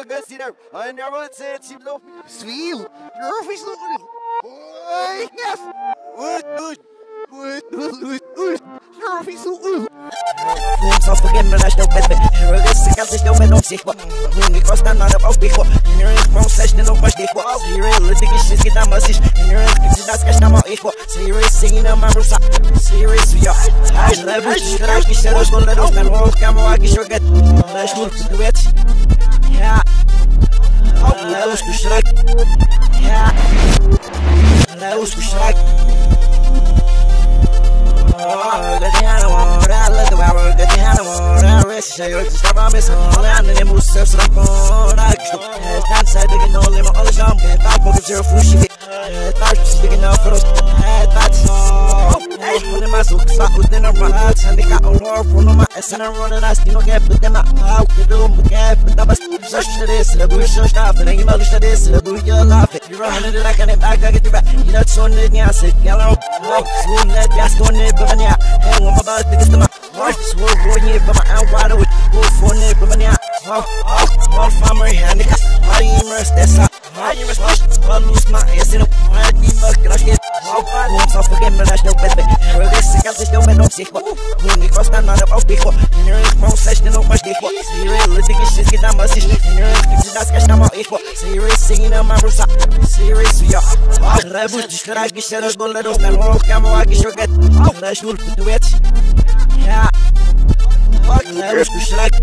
Găsire, ai nevoie să ți lo. Svil, you're always looking. Oi, yes. You're always looking. Zo vergeet me als je bent. Er is een kans dat je met opzicht. Nu ik was dan naar de opzicht. En er is gewoon 16 op mijn dicht. Serious, dikke shit gedaan, maar is. En er is dat cash naar mijn ik. Serious, zingen naar mijn rosa. Serious, ja. Hij is level, draag je zelfs kon dat ook. Dan hoog kan maar ik zo get. Dat is goed, doe het. Ja. Leus geschrek. Ja. Leus geschrek. You're just a promise, and then move steps up on I can't say they can only my other jump, and I pocket your food shit. That's sticking out for us. That's all. When my soul stop within a ride, and they got a war from my ass, and I'm running us, you know, get put them out. How could do my gap, but I must search to this, the bush so stop, and then you mother to this, the bush you're laughing. You're running it like an back, I get you back. You're not so neat, yeah, sit yellow. Swoon that gas going in, but yeah, hang on my butt, because the my wife swore going in, but my out wide away. For ne provenia, farmer handicap, my immerse, that's not my immerse, I lose my ass in a wide beam of crush. Homes off again, but I still bet me. This is a still men of sick. When we cross down out of people, in your phone session of my dick. Serious, the shit get down my sister. In your that's cash now equal. Serious, singing on my rusa. Serious, yeah. I would just like you said, I was going to let us know. Come on, I can show get. I should do it. Yeah. Leus geschrek.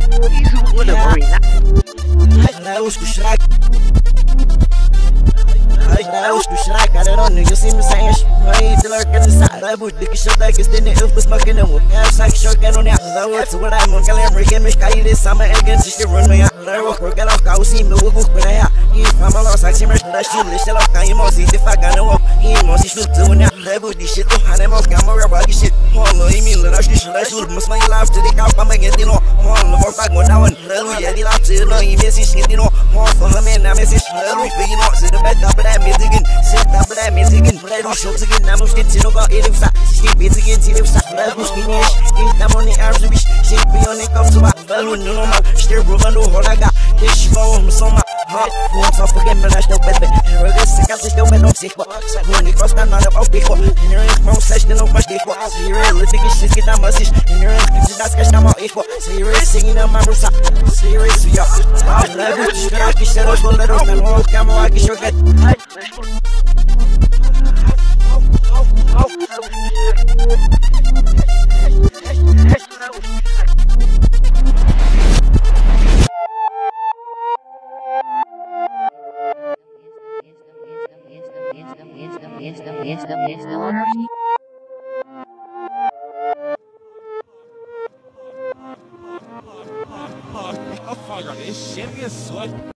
Leus geschrek. Leus geschrek. I don't know, you see me saying shit. To lurk in the side. I would think you should like it's in the elf was smoking and we'll have sex short get on the outside. What's what I'm on Gallery game is Kai this summer against the run me out. I walk or get off Kau see me with book, but I have. He's from a loss, I see me that shit. Let's tell off Kai Mossy if I got no. He must be still doing that. I would this shit. And I'm off camera, rocky shit. Hold me, let us must my life to the cow, I'm getting on. More back one down. Hallelujah, the last to know you message, getting on. More for her man, I message. Hallelujah, you know, sit the bed up, but I'm again. Sit up, but I'm again. But I shows again. I'm going to go eat him. Sleep it again, see him. I'm going to eat them on the arms of which shape me on it comes to my balloon. No, man, still broken. No, hold I got this phone. So my heart won't off again, but I still bet me. I guess I can't still bet on sick. When you cross down out of people, in your phone session of my dick. Serious, the shit get down my sister. In your that's cash now equal. Serious, singing on my rusa. Serious, yeah. I love it. I can shut us, let us know. Come on, I can show get. This shit is so